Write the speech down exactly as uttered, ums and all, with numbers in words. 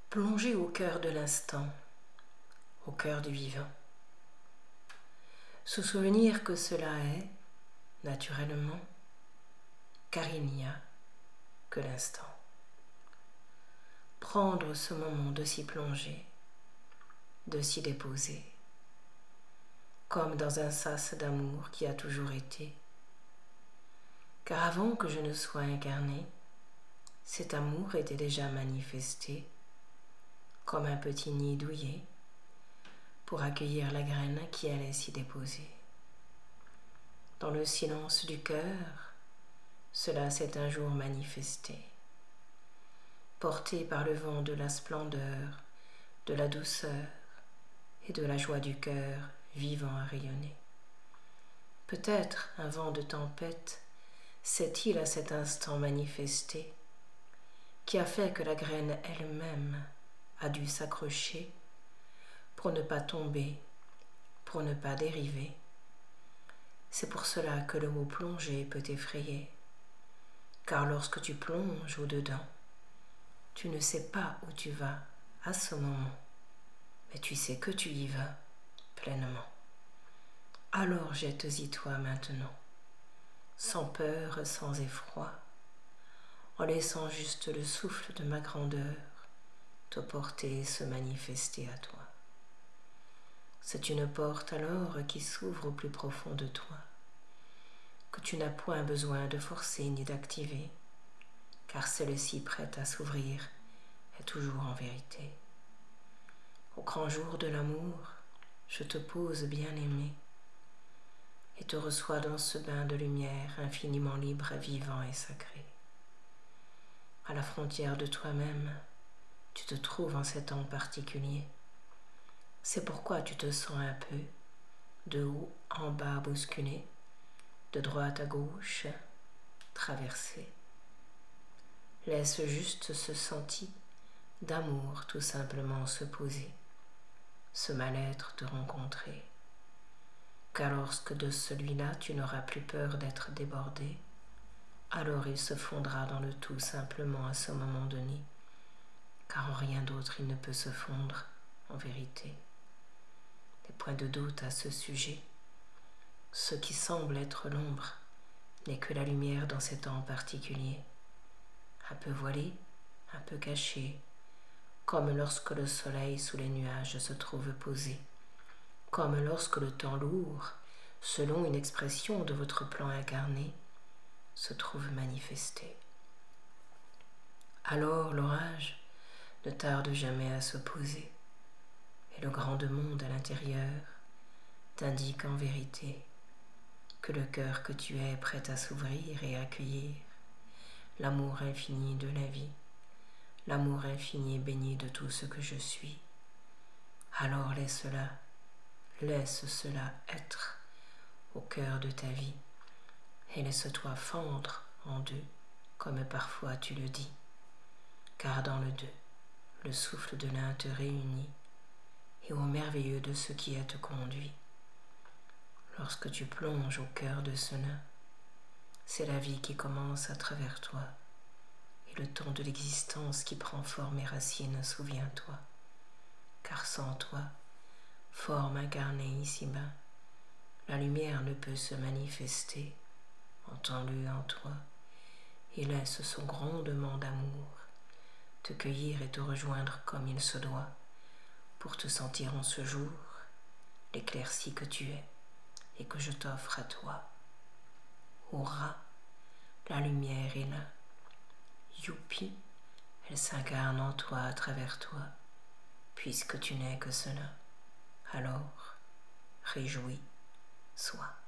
Plonger au cœur de l'instant, au cœur du vivant. Se souvenir que cela est, naturellement, car il n'y a que l'instant. Prendre ce moment de s'y plonger, de s'y déposer, comme dans un sas d'amour qui a toujours été. Car avant que je ne sois incarné, cet amour était déjà manifesté, comme un petit nid douillet, pour accueillir la graine qui allait s'y déposer. Dans le silence du cœur, cela s'est un jour manifesté, porté par le vent de la splendeur, de la douceur et de la joie du cœur vivant à rayonner. Peut-être un vent de tempête s'est-il à cet instant manifesté, qui a fait que la graine elle-même a dû s'accrocher pour ne pas tomber, pour ne pas dériver. C'est pour cela que le mot plonger peut effrayer, car lorsque tu plonges au-dedans, tu ne sais pas où tu vas à ce moment, mais tu sais que tu y vas pleinement. Alors jette-y toi maintenant, sans peur, sans effroi, en laissant juste le souffle de ma grandeur te porter et se manifester à toi. C'est une porte alors qui s'ouvre au plus profond de toi, que tu n'as point besoin de forcer ni d'activer, car celle-ci prête à s'ouvrir est toujours en vérité. Au grand jour de l'amour, je te pose bien-aimé et te reçois dans ce bain de lumière infiniment libre, vivant et sacré. À la frontière de toi-même, tu te trouves en cet temps particulier. C'est pourquoi tu te sens un peu, de haut en bas bousculé, de droite à gauche, traversé. Laisse juste ce senti d'amour tout simplement se poser, ce mal-être te rencontrer. Car lorsque de celui-là tu n'auras plus peur d'être débordé, alors il se fondra dans le tout simplement à ce moment donné, car en rien d'autre il ne peut se fondre en vérité. Des points de doute à ce sujet. Ce qui semble être l'ombre n'est que la lumière dans ces temps particuliers, un peu voilée, un peu cachée, comme lorsque le soleil sous les nuages se trouve posé, comme lorsque le temps lourd, selon une expression de votre plan incarné, se trouve manifesté. Alors l'orage ne tarde jamais à se poser, et le grand monde à l'intérieur t'indique en vérité que le cœur que tu es est prêt à s'ouvrir et à accueillir l'amour infini de la vie, l'amour infini et baigné de tout ce que je suis. Alors laisse-la, laisse cela être au cœur de ta vie et laisse-toi fendre en deux, comme parfois tu le dis, car dans le deux, le souffle de l'un te réunit et au merveilleux de ce qui est te conduit. Lorsque tu plonges au cœur de cela, c'est la vie qui commence à travers toi et le temps de l'existence qui prend forme et racine, souviens-toi, car sans toi, forme incarnée ici-bas, la lumière ne peut se manifester. Entends-le en toi et laisse son grondement d'amour te cueillir et te rejoindre comme il se doit pour te sentir en ce jour l'éclairci que tu es et que je t'offre à toi. Hurrah, la lumière est là. Youpi, elle s'incarne en toi, à travers toi, puisque tu n'es que cela. Alors, réjouis, sois.